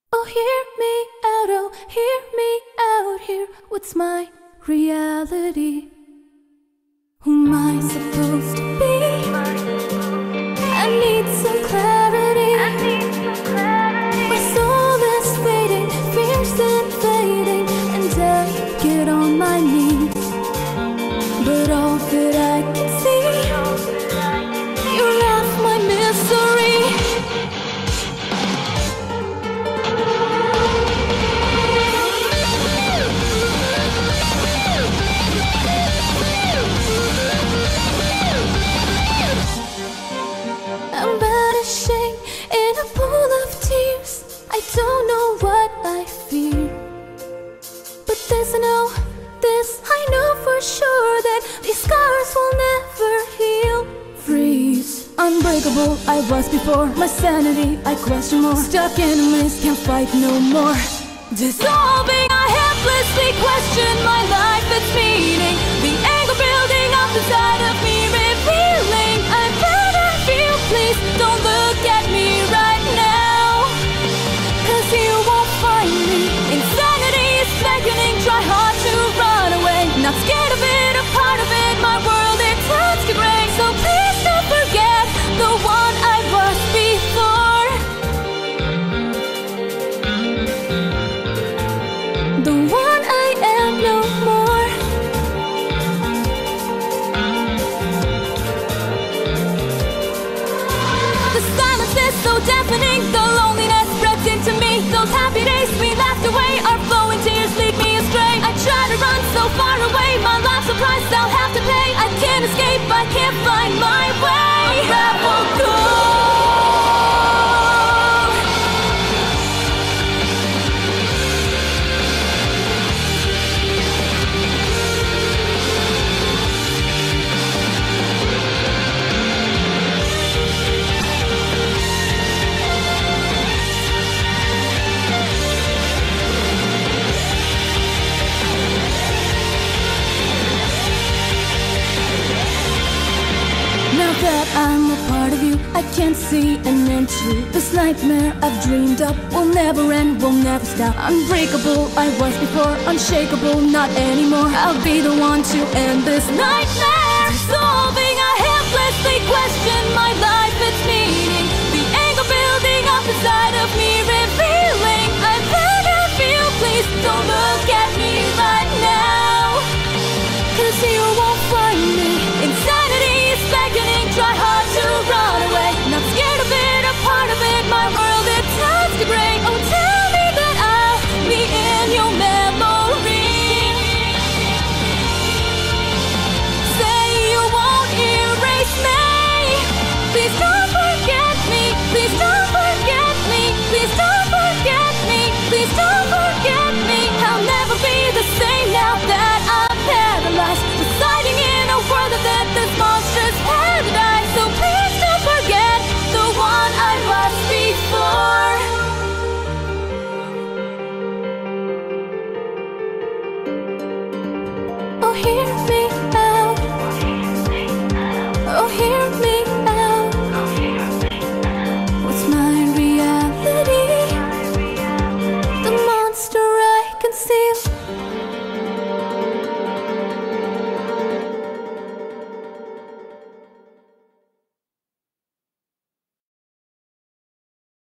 Oh, hear me out, oh, hear me out here. What's my reality? Who am I supposed to be? I need some clarity. My soul is fading, fears invading, and I get on my knees. But all that I can see, you're half my misery. I'm vanishing in a pool of tears. I don't know what I fear, but this I know for sure, that these scars will never heal. Freeze, unbreakable I was before. My sanity I question more. Stuck in a maze, can't fight no more. Dissolving, I helplessly question my life, its meaning. The anger building up inside of me, revealing I'm better feel. Please don't look at me right now, 'cause you won't find me. Insanity is beckoning, try hard to run away. Not scared of it, a part of it, my world it turns to gray. So please don't forget the one I was before, the one I am no more. The silence is so deafening, the loneliness spreads into me. Those happy days we laughed away, our flowing tears lead me astray. I try to run so far away, my life's a price I'll have to pay. I can't escape, I can't find my way. Unravel, go. Now that I'm a part of you, I can't see an end to this nightmare I've dreamed up. Will never end, will never stop. Unbreakable I was before, unshakable not anymore. I'll be the one to end this nightmare. Dissolving, I helplessly question my life, its meaning. The anger building up inside of me.